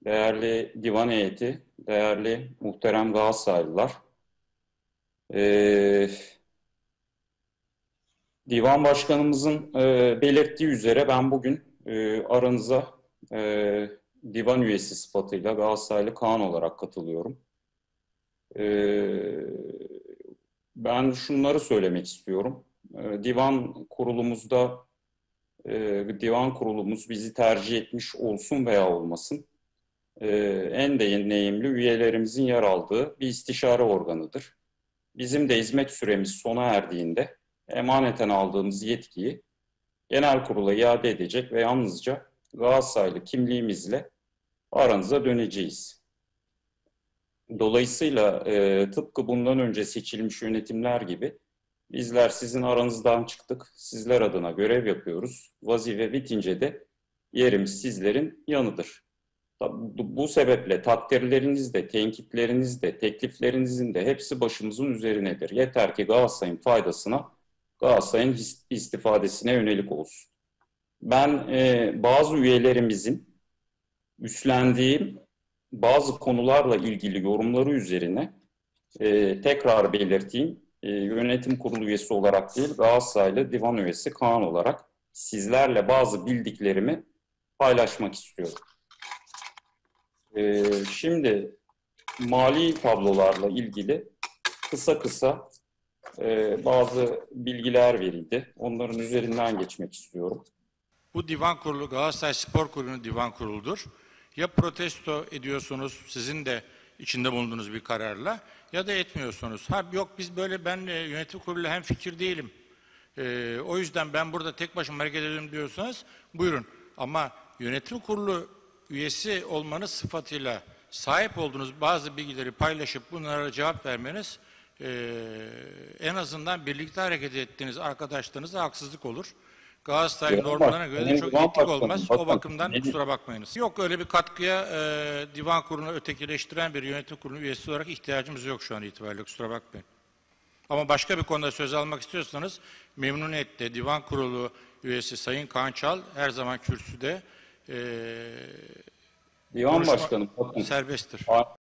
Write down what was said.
değerli divan heyeti, değerli muhterem Galatasaraylılar. Ee, Divan Başkanımızın belirttiği üzere ben bugün aranıza divan üyesi sıfatıyla Galatasaraylı Kaan olarak katılıyorum. Ee, Ben şunları söylemek istiyorum. Divan kurulumuz bizi tercih etmiş olsun veya olmasın. En deneyimli üyelerimizin yer aldığı bir istişare organıdır. Bizim de hizmet süremiz sona erdiğinde emaneten aldığımız yetkiyi genel kurula iade edecek ve yalnızca Galatasaraylı kimliğimizle aranıza döneceğiz. Dolayısıyla tıpkı bundan önce seçilmiş yönetimler gibi bizler sizin aranızdan çıktık, sizler adına görev yapıyoruz. Vazife bitince de yerimiz sizlerin yanıdır. Bu sebeple takdirleriniz de, tenkitleriniz de, tekliflerinizin de hepsi başımızın üzerinedir. Yeter ki Galatasaray'ın faydasına, Galatasaray'ın istifadesine yönelik olsun. Ben bazı üyelerimizin üstlendiğim bazı konularla ilgili yorumları üzerine tekrar belirteyim. Yönetim kurulu üyesi olarak değil, Galatasaraylı divan üyesi Kaan olarak sizlerle bazı bildiklerimi paylaşmak istiyorum. Şimdi mali tablolarla ilgili kısa bazı bilgiler verildi. Onların üzerinden geçmek istiyorum. Bu divan kurulu Galatasaray Spor Kulübü'nün divan kuruludur. Ya protesto ediyorsunuz sizin de içinde bulunduğunuz bir kararla ya da etmiyorsunuz. Ha yok biz böyle ben yönetim kuruluyla hemfikir değilim. O yüzden ben burada tek başıma hareket ediyorum diyorsanız buyurun. Ama yönetim kurulu üyesi olmanız sıfatıyla sahip olduğunuz bazı bilgileri paylaşıp bunlara cevap vermeniz en azından birlikte hareket ettiğiniz arkadaşlarınıza haksızlık olur. Galatasaray normlarına göre de çok etik olmaz. O bakımdan kusura bakmayınız. Yok öyle bir katkıya divan kurulunu ötekileştiren bir yönetim kurulu üyesi olarak ihtiyacımız yok şu an itibariyle kusura bakmayın. Ama başka bir konuda söz almak istiyorsanız memnuniyetle divan kurulu üyesi Sayın Kaan Çal her zaman kürsüde Divan Başkanım, bakın, serbesttir.